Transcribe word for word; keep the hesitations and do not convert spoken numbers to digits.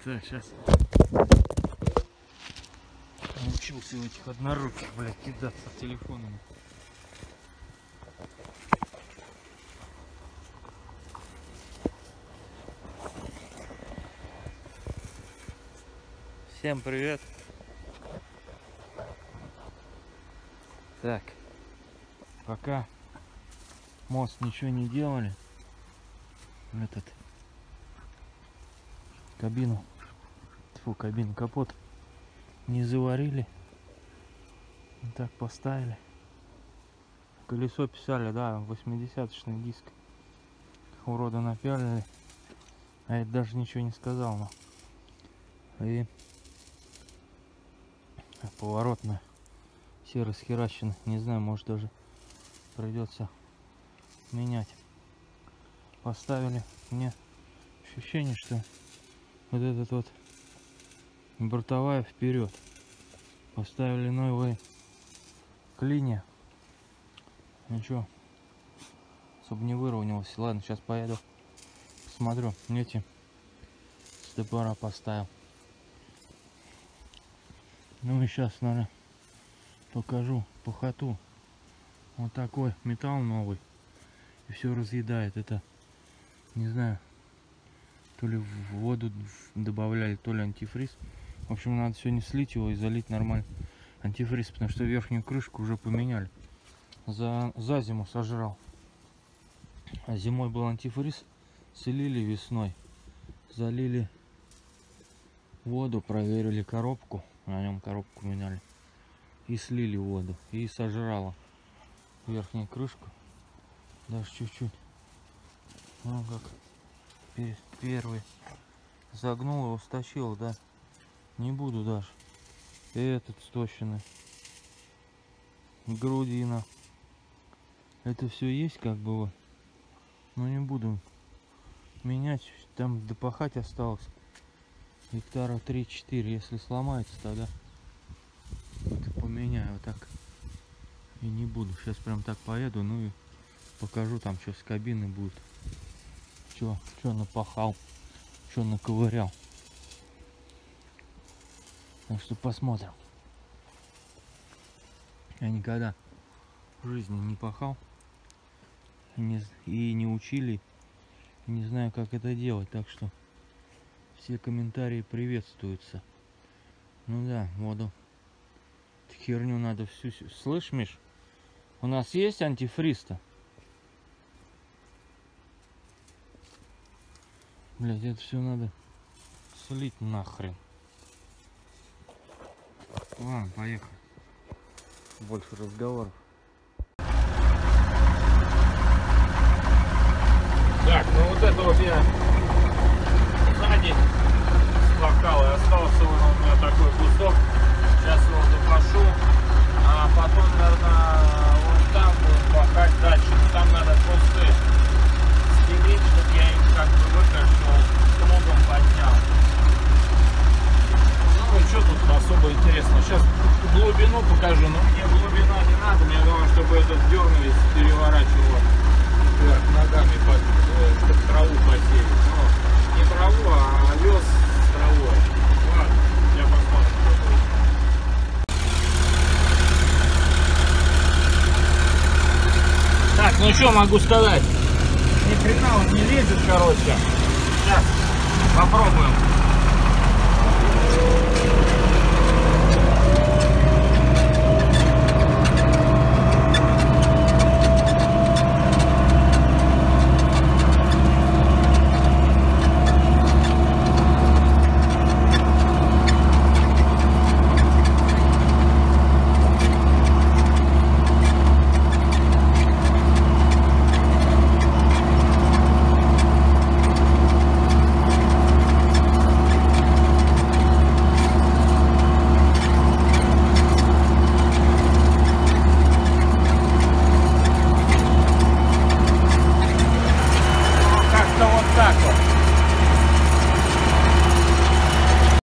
Так, сейчас. Научился у этих одноруких, блядь, кидаться телефонами. Всем привет. Так, пока мост ничего не делали, этот кабину, тьфу, кабину, капот не заварили, вот так поставили. Колесо писали, да, восьмидесяточный диск, урода напялили, а это даже ничего не сказал, но и поворотная все расхерачены, не знаю, может даже придется менять. Поставили, мне ощущение, что вот этот вот бортовая вперед, поставили новые клинья, ничего, чтобы не выровнялось. Ладно, сейчас поеду посмотрю, эти стопора поставил. Ну и сейчас, наверное, покажу похоту. Вот такой металл новый, и все разъедает. Это, не знаю, то ли в воду добавляли, то ли антифриз. В общем, надо сегодня слить его и залить нормально антифриз, потому что верхнюю крышку уже поменяли. За, за зиму сожрал. А зимой был антифриз, слили весной, залили воду, проверили коробку, на нем коробку меняли, и слили воду, и сожрала верхнюю крышку, даже чуть-чуть. Ну как первый загнул его, стащил, да, не буду даже. И этот стощенный, грудина, это все есть как бы вот, но не буду менять, там допахать осталось гектара три-четыре, если сломается, тогда это поменяю, вот так и не буду. Сейчас прям так поеду, ну и покажу там, что с кабины будет, что, что напахал, что наковырял. Так что посмотрим. Я никогда в жизни не пахал, не, и не учили, не знаю, как это делать, так что все комментарии приветствуются. Ну да, воду, херню надо всю... Слышь, Миш, у нас есть антифриз-то? Блять, это все надо слить нахрен. Ладно, поехали. Больше разговоров. Так, ну вот это вот я сзади спахал, и остался у меня такой кусок. Сейчас его запашу, а потом, наверное, вот там буду пахать дальше. Но там надо просто стелить, чтобы я их как бы выкашивал, плугом поднял. Ну и что тут особо интересно? Сейчас глубину покажу, но мне глубина не надо. Мне главное, чтобы этот дернулись, переворачивало вверх ногами, под, чтобы траву посеять. Но не траву, а овес с травой. Ладно, я посмотрим, что будет. Так, ну что могу сказать? Ни хрена он не лезет, короче. Сейчас попробуем.